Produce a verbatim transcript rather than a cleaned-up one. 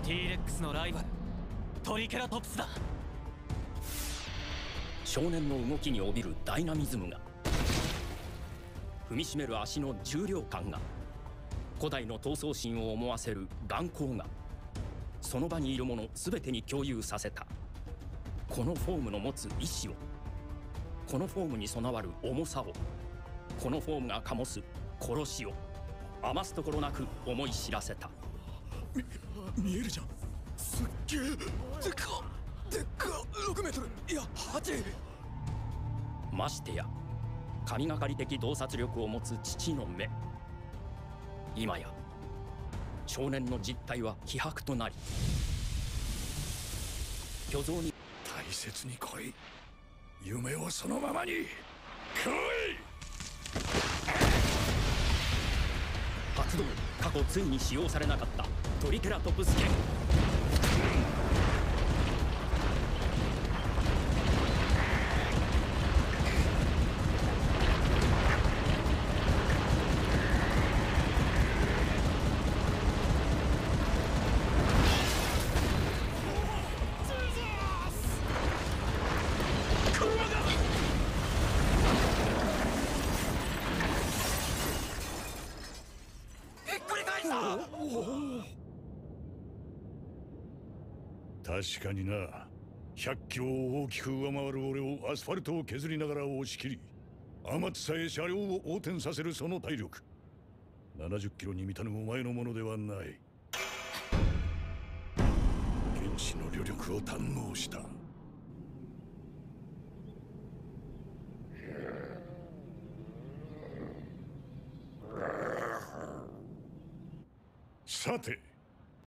ティーレックスのライバルトリケラトプスだ。 少年の動きに帯びるダイナミズムが、踏みしめる足の重量感が、古代の闘争心を思わせる眼光が、その場にいる者全てに共有させた。このフォームの持つ意志を、このフォームに備わる重さを、このフォームが醸す殺しを余すところなく思い知らせた。 み見えるじゃん。すっげえでっかでっかろくメートルいやはち。 ましてや神がかり的洞察力を持つ父の目。今や少年の実態は希薄となり、虚像に大切に来い。夢をそのままに来い。 発動。過去ついに使用されなかったトリケラトプス剣。 確かにな。ひゃっキロを大きく上回る俺をアスファルトを削りながら押し切り、余ってさえ車両を横転させるその体力、ななじゅっキロに満たぬお前のものではない。原子の旅力を堪能した。さて